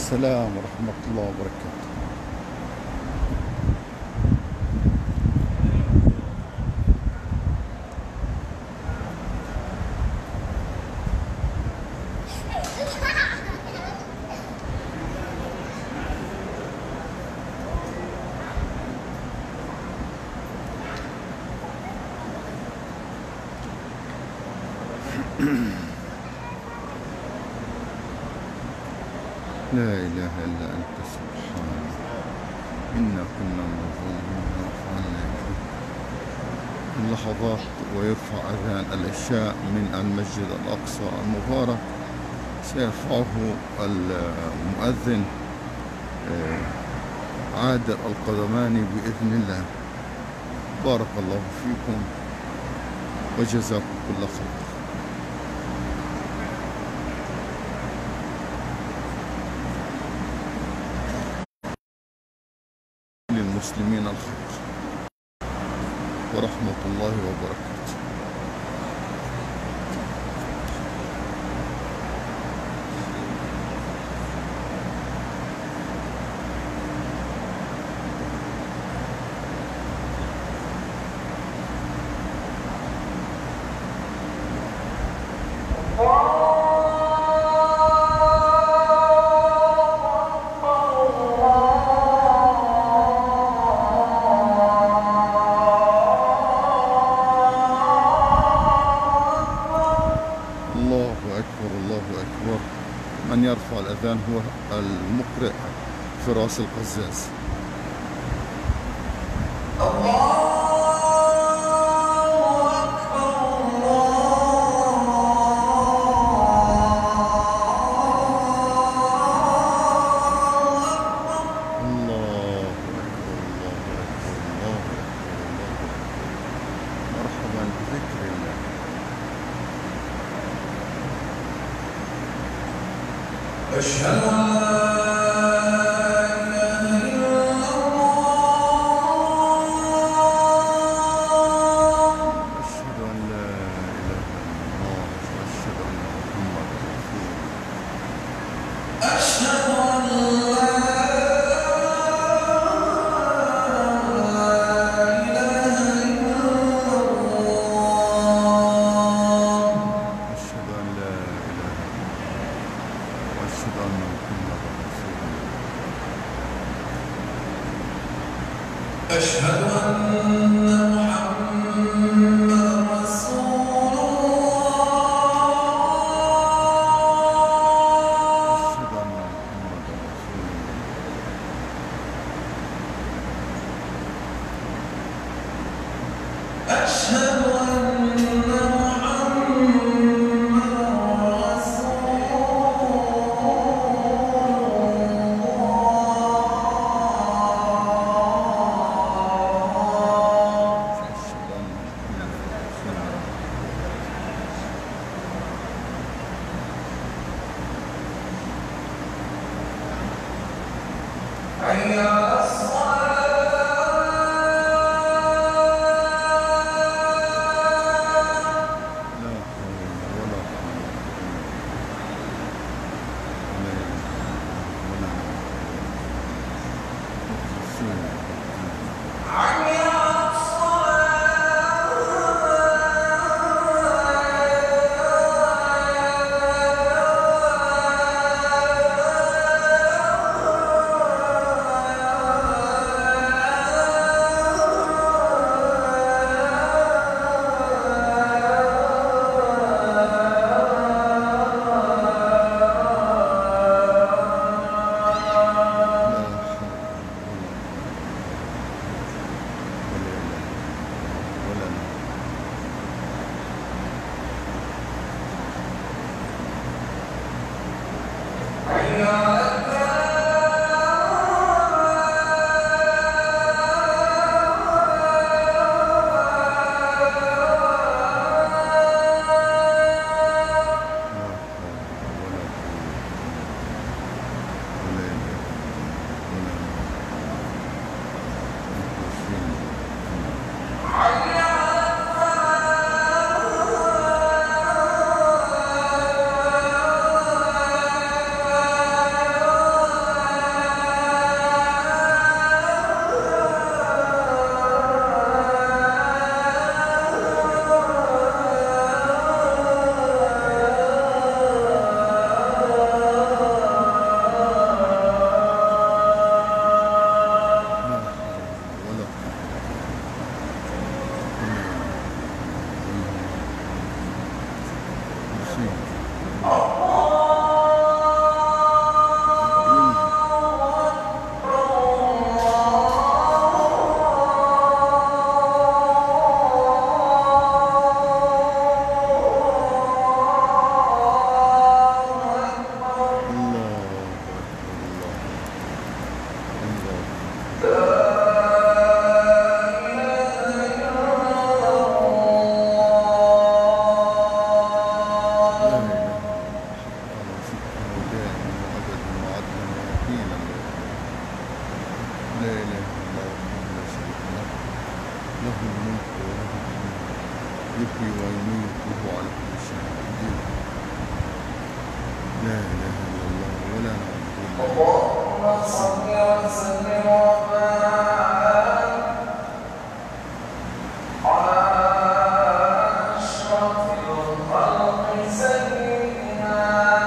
السلام ورحمة الله وبركاته. لا إله إلا أنت سبحانك إنا كنا من الظالمين وفعلنا في اللحظات ويرفع أذان العشاء من المسجد الأقصى المبارك. سيرفعه المؤذن عادل القدماني بإذن الله. بارك الله فيكم وجزاكم كل خير. للمسلمين الخير ورحمة الله وبركاته. الله أكبر الله أكبر. من يرفع الأذان هو المقرئ فراس القزاز. مرحبا بذكر الله. أشهد أن لا إله إلا الله. أشهد أن لا إله إلا الله وأشهد أن محمدا رسول الله. أشهد أن لا إله إلا الله. أشهد أن لا إله إلا الله وأشهد أن محمدا رسول الله. أشهد أن محمدا رسول الله. أشهد أن محمدا رسول الله. أشهد أن محمدا أشهد أن محمدا رسول الله. حي على الصلاة. لا حول ولا قوة إلا بالله. رسول الله. حي على الصلاة. وكيلا لا إله إلا الله وحده لا شريك له له الملك وله الحمد يحيي ويميت وهو على كل شيء قدير لا إله إلا الله ولا نعبد إلا اللهم صل وسلم وبارك على أشرف الخلق سيدنا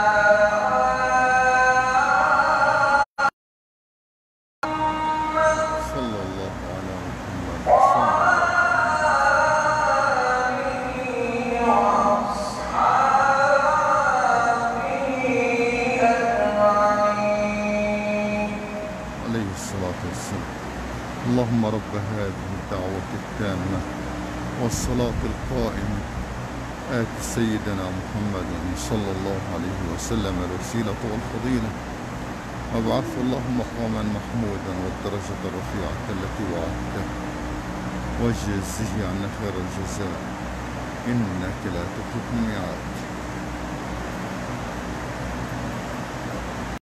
صلى الله على محمد آله وأصحابه أجمعين. عليه الصلاة والسلام. اللهم رب هذه الدعوة التامة والصلاة القائمة آت سيدنا محمد صلى الله عليه وسلم الوسيلة والفضيلة وابعثه اللهم مقاما محمودا والدرجة الرفيعة التي وعدته واجزه عنا خير الجزاء إنك لا تخلف الميعاد.